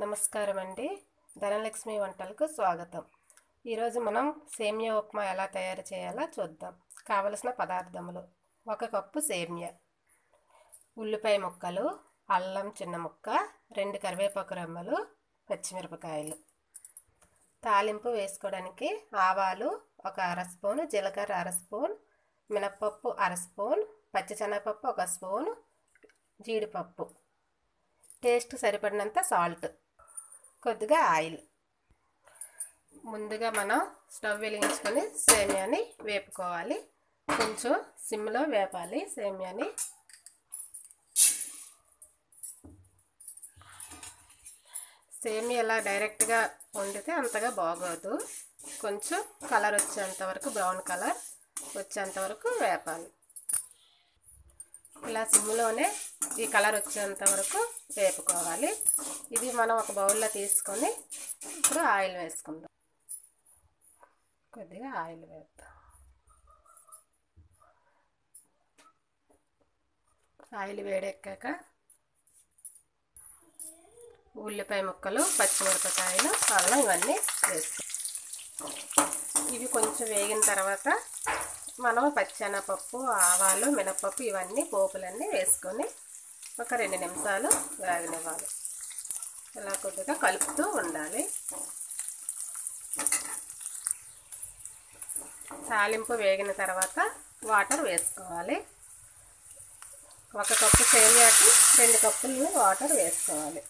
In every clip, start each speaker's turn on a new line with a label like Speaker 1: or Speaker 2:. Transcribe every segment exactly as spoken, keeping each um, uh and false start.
Speaker 1: నమస్కారం అండి. ధనలక్ష్మి వంటలకు స్వాగతం. ఈరోజు మనం సేమియా ఉప్మా ఎలా తయారు చేయాలో చూద్దాం. కావలసిన పదార్థములు: ఒక కప్పు సేమియా, ఉల్లిపాయ ముక్కలు, అల్లం చిన్న ముక్క, రెండు కరివేపాకు రెమ్మలు, పచ్చిమిరపకాయలు. తాలింపు వేసుకోవడానికి ఆవాలు ఒక అర స్పూన్, జీలకర్ర అర స్పూన్, మినప్పప్పు అర స్పూన్, పచ్చిశనగపప్పు ఒక స్పూన్, జీడిపప్పు, టేస్ట్ సరిపడినంత సాల్ట్, కొద్దిగా ఆయిల్. ముందుగా మనం స్టవ్ వెలిగించుకొని సేమియాని వేపుకోవాలి. కొంచెం సిమ్లో వేపాలి సేమియాని. సేమియా ఇలా డైరెక్ట్గా వండితే అంతగా బాగోదు. కొంచెం కలర్ వచ్చేంత వరకు, బ్రౌన్ కలర్ వచ్చేంత వరకు వేపాలి. ఇలా సిమ్లోనే ఈ కలర్ వచ్చేంత వరకు వేపుకోవాలి. ఇది మనం ఒక బౌల్లో తీసుకొని ఇప్పుడు ఆయిల్ వేసుకుందాం. కొద్దిగా ఆయిల్ వేద్దాం. ఆయిల్ వేడెక్కాక ఉల్లిపాయ ముక్కలు, పచ్చిమిరపకాయలు, అల్లం ఇవన్నీ వేసుకో. ఇవి కొంచెం వేగిన తర్వాత మనం పచ్చెనపప్పు, ఆవాలు, మినపప్పు ఇవన్నీ పోపులన్నీ వేసుకొని ఒక రెండు నిమిషాలు వేగనివ్వాలి. ఇలా కొద్దిగా కలుపుతూ ఉండాలి. తాలింపు వేగిన తర్వాత వాటర్ వేసుకోవాలి. ఒక కప్పు సేమియాకి రెండు కప్పులు వాటర్ వేసుకోవాలి.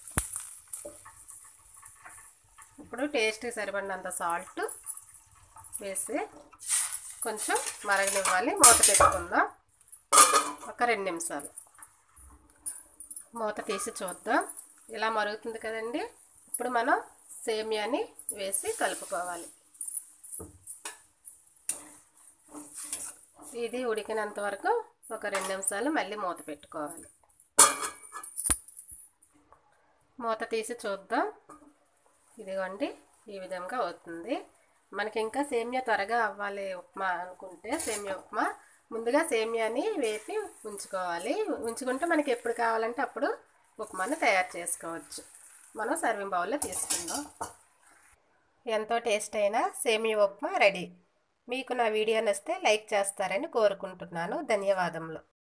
Speaker 1: ఇప్పుడు టేస్ట్కి సరిపడినంత సాల్ట్ వేసి కొంచెం మరగనివ్వాలి. మూత పెట్టుకుందాం ఒక రెండు నిమిషాలు. మూత తీసి చూద్దాం. ఇలా మరుగుతుంది కదండి. ఇప్పుడు మనం సేమియాని వేసి కలుపుకోవాలి. ఇది ఉడికినంత వరకు ఒక రెండు నిమిషాలు మళ్ళీ మూత పెట్టుకోవాలి. మూత తీసి చూద్దాం. ఇదిగోండి, ఈ విధంగా అవుతుంది. మనకి ఇంకా సేమియా త్వరగా అవ్వాలి ఉప్మా అనుకుంటే, సేమియా ఉప్మా ముందుగా సేమియాని వేపి ఉంచుకోవాలి. ఉంచుకుంటే మనకి ఎప్పుడు కావాలంటే అప్పుడు ఉప్మాని తయారు చేసుకోవచ్చు. మనం సర్వింగ్ బౌల్లో తీసుకుందాం. ఎంతో టేస్ట్ అయిన సేమియా ఉప్మా రెడీ. మీకు నా వీడియో నచ్చితే లైక్ చేస్తారని కోరుకుంటున్నాను. ధన్యవాదములు.